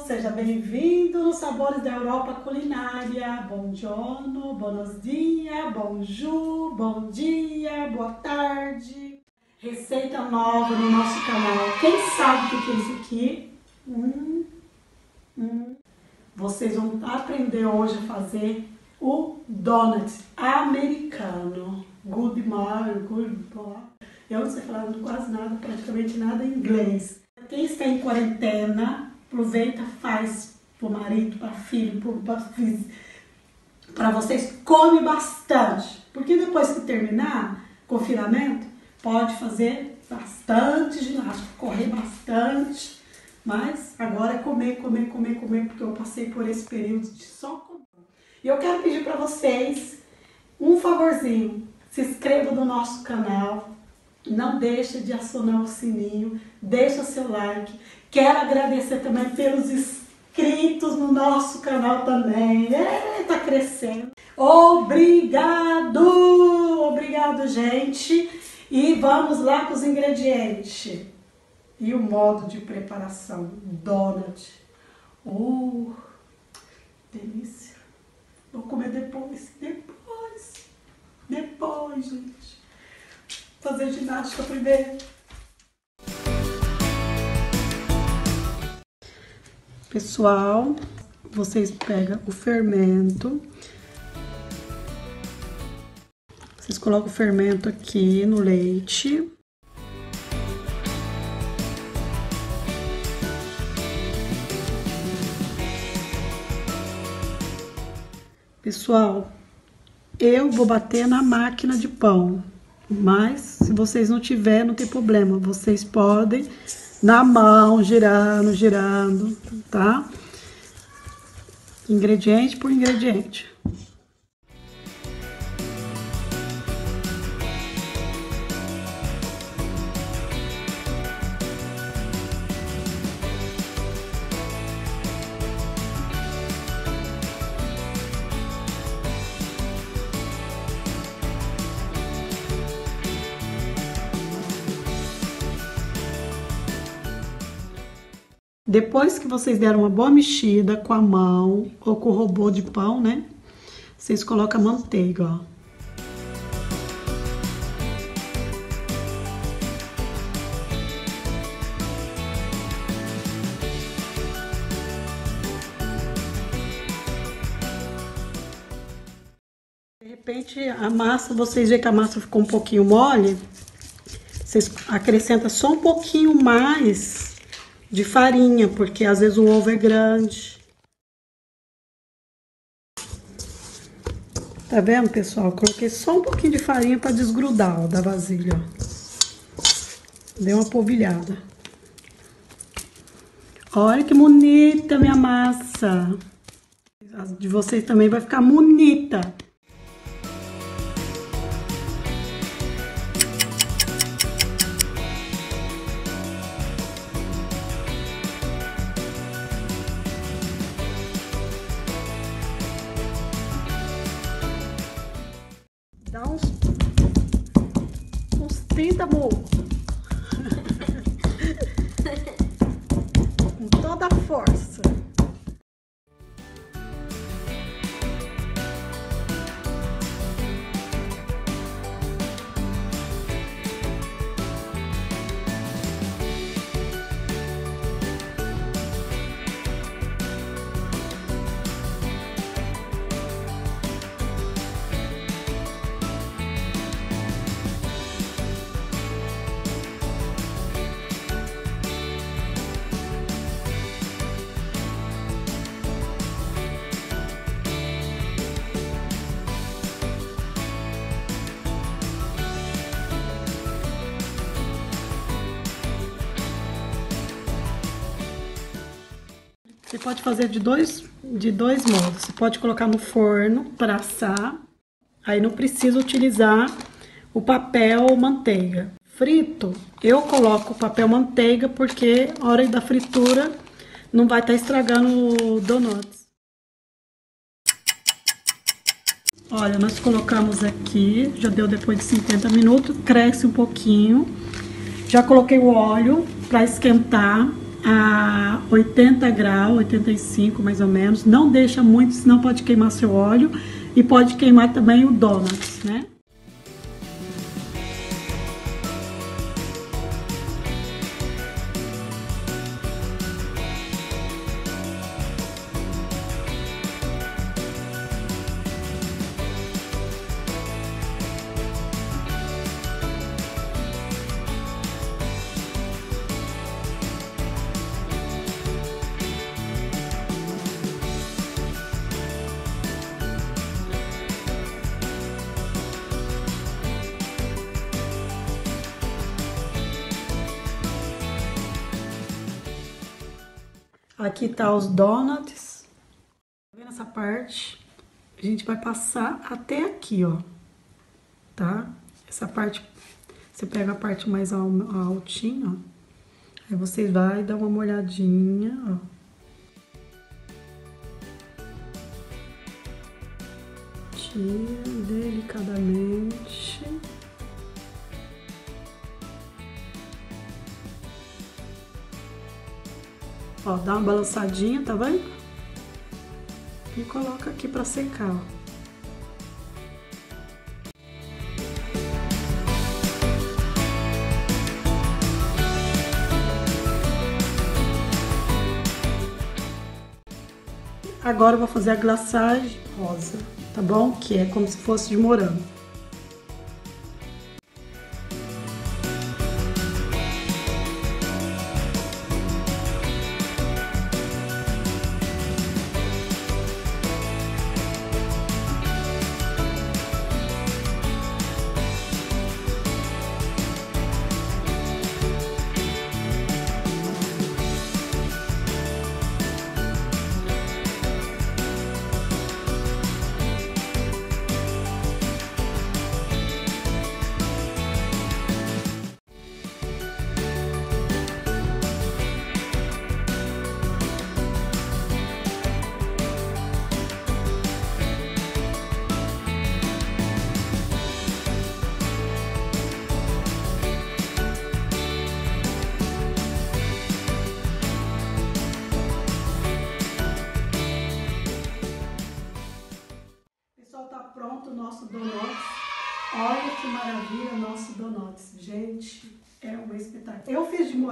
seja bem-vindo nos Sabores da Europa Culinária. Buongiorno, buenos dias, bonjour, bom dia, boa tarde. Receita nova no nosso canal. Quem sabe o que é isso aqui? Vocês vão aprender hoje a fazer o donut americano. Good morning, good morning. Eu não sei falar quase nada, praticamente nada em inglês. Quem está em quarentena, aproveita, faz para o marido, para filho, para vocês, come bastante. Porque depois que terminar o confinamento, pode fazer bastante ginástica, correr bastante. Mas agora é comer, porque eu passei por esse período de só comer. E eu quero pedir para vocês um favorzinho. Se inscreva no nosso canal. Não deixe de acionar o sininho, deixa seu like. Quero agradecer também pelos inscritos no nosso canal também. Tá crescendo. Obrigado! Obrigado, gente. E vamos lá com os ingredientes. E o modo de preparação. Donut. Delícia. Vou comer depois, gente. Fazer ginástica primeiro. Pessoal, vocês pegam o fermento. Vocês colocam o fermento aqui no leite. Pessoal, eu vou bater na máquina de pão. Mas, se vocês não tiverem, não tem problema. Vocês podem, na mão, girando, tá? Ingrediente por ingrediente. Depois que vocês deram uma boa mexida com a mão ou com o robô de pão, né? Vocês colocam a manteiga, ó. De repente, a massa, vocês veem que a massa ficou um pouquinho mole, vocês acrescentam só um pouquinho mais de farinha, porque às vezes o ovo é grande. Tá vendo, pessoal? Coloquei só um pouquinho de farinha para desgrudar, ó, da vasilha, ó. Dei uma polvilhada. Olha que bonita minha massa. A de vocês também vai ficar bonita. Dá uns 30 murros. Com toda a força. Você pode fazer de dois modos. Você pode colocar no forno para assar. Aí não precisa utilizar o papel manteiga. Frito, eu coloco o papel manteiga porque a hora da fritura não vai estar estragando o donuts. Olha, nós colocamos aqui, já deu depois de 50 minutos, cresce um pouquinho. Já coloquei o óleo para esquentar. a 80 graus, 85 mais ou menos. Não deixa muito, senão pode queimar seu óleo e pode queimar também o donuts, né? Aqui tá os donuts. Tá vendo essa parte? A gente vai passar até aqui, ó. Tá? Essa parte, você pega a parte mais altinha, ó. Aí você vai dar uma molhadinha, ó. Tira delicadamente. Ó, dá uma balançadinha, tá vendo? E coloca aqui pra secar, ó. Agora eu vou fazer a glaçagem rosa, tá bom? Que é como se fosse de morango. Pronto o nosso donuts. Olha que maravilha o nosso donuts. Gente, é uma espetáculo. Eu fiz de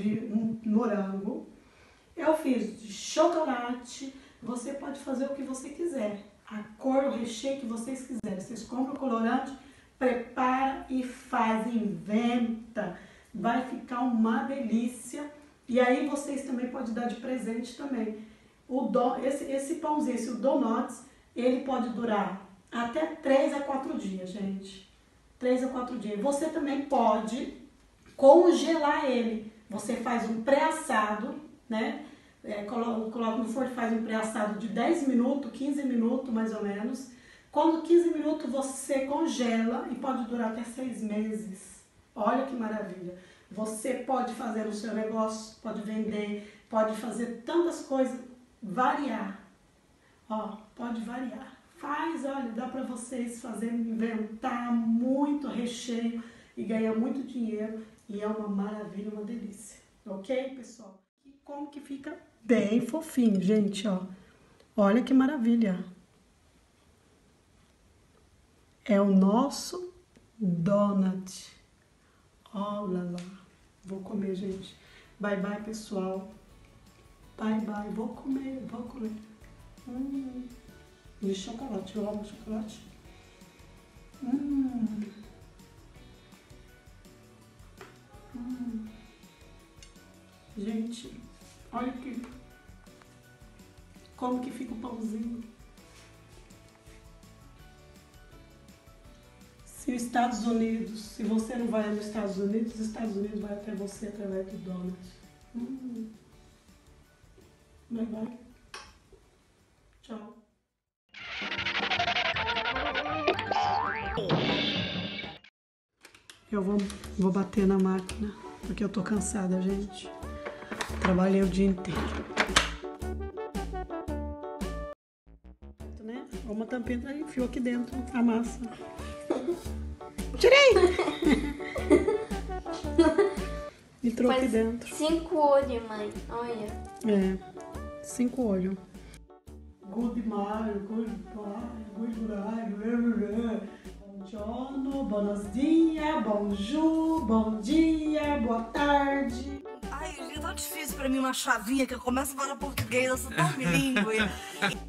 morango, eu fiz de chocolate. Você pode fazer o que você quiser. A cor, o recheio que vocês quiserem. Vocês compram o colorante, prepara e faz, inventa. Vai ficar uma delícia. E aí vocês também podem dar de presente também. Esse pãozinho, esse donuts, ele pode durar até 3 a 4 dias, gente. 3 a 4 dias. Você também pode congelar ele. Você faz um pré-assado, né? Coloca no forno e faz um pré-assado de 10 minutos, 15 minutos mais ou menos. Quando 15 minutos você congela e pode durar até 6 meses. Olha que maravilha. Você pode fazer o seu negócio, pode vender, pode fazer tantas coisas, variar. Ó, pode variar. Faz, olha, dá para vocês fazerem, inventar muito recheio e ganhar muito dinheiro. E é uma maravilha, uma delícia. Ok, pessoal? E como que fica bem fofinho, gente, ó. Olha que maravilha. É o nosso donut. Olha lá. Vou comer, gente. Bye, bye, pessoal. Bye, bye. Vou comer, vou comer. De chocolate, eu amo chocolate. Gente, olha aqui. Como que fica o pãozinho. Se os Estados Unidos, se você não vai nos Estados Unidos, os Estados Unidos vai até você através do donut. Bye, bye. Tchau. Eu vou bater na máquina, porque eu tô cansada, gente. Trabalhei o dia inteiro. Né? Uma tampinha, enfiou aqui dentro a massa. Tirei! Entrou aqui Faz dentro. 5 olhos, mãe. Olha. É, 5 olhos. Good morning, good night. Buongiorno, buenos dias, bonjour, bom dia, boa tarde. Ai, é tão difícil pra mim uma chavinha que eu começo a falar português, eu sou tão bilíngue.